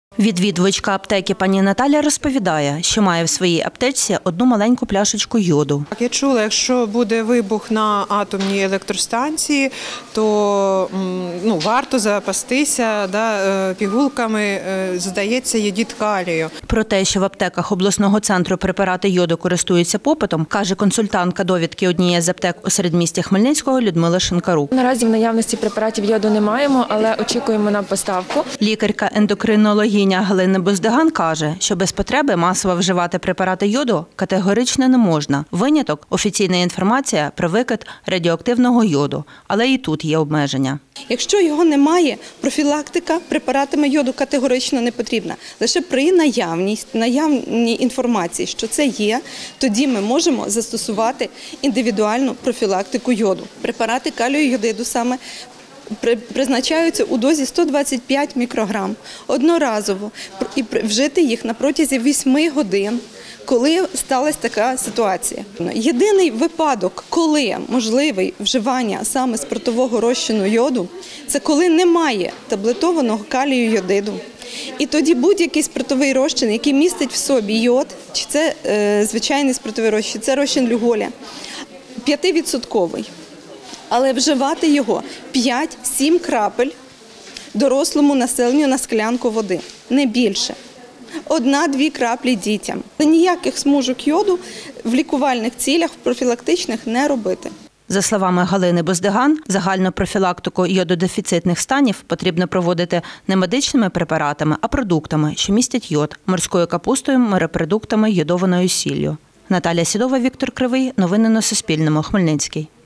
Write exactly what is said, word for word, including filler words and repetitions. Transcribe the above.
Відвідувачка аптеки пані Наталя розповідає, що має в своїй аптечці одну маленьку пляшечку йоду. Я чула, якщо буде вибух на атомній електростанції, то ну, варто запастися да, пігулками, здається, єдит калію. Про те, що в аптеках обласного центру препарати йоду користуються попитом, каже консультантка довідки однієї з аптек у середмісті Хмельницького Людмила Шинкарук. Наразі в наявності препаратів йоду не маємо, але очікуємо на поставку. Лікарка-ендокринологиня Галина Боздаган каже, що без потреби масово вживати препарати йоду категорично не можна. Виняток – офіційна інформація про викид радіоактивного йоду. Але і тут є обмеження. Якщо його немає, профілактика препаратами йоду категорично не потрібна. Лише при наявність, наявній інформації, що це є, тоді ми можемо застосувати індивідуальну профілактику йоду. Препарати калію йодиду саме призначаються у дозі сто двадцять п'ять мікрограм одноразово і вжити їх на протязі восьми годин, коли сталася така ситуація. Єдиний випадок, коли можливе вживання саме спиртового розчину йоду, це коли немає таблетованого калію йодиду. І тоді будь-який спиртовий розчин, який містить в собі йод, чи це е, звичайний спиртовий розчин, чи це розчин люголя, п'ятивідсотковий. Але вживати його п'ять-сім крапель дорослому населенню на склянку води, не більше. Одна-дві краплі дітям. Ніяких смужок йоду в лікувальних цілях, в профілактичних не робити. За словами Галини Боздаган, загальну профілактику йододефіцитних станів потрібно проводити не медичними препаратами, а продуктами, що містять йод, морською капустою, морепродуктами, йодованою сіллю. Наталія Сідова, Віктор Кривий. Новини на Суспільному. Хмельницький.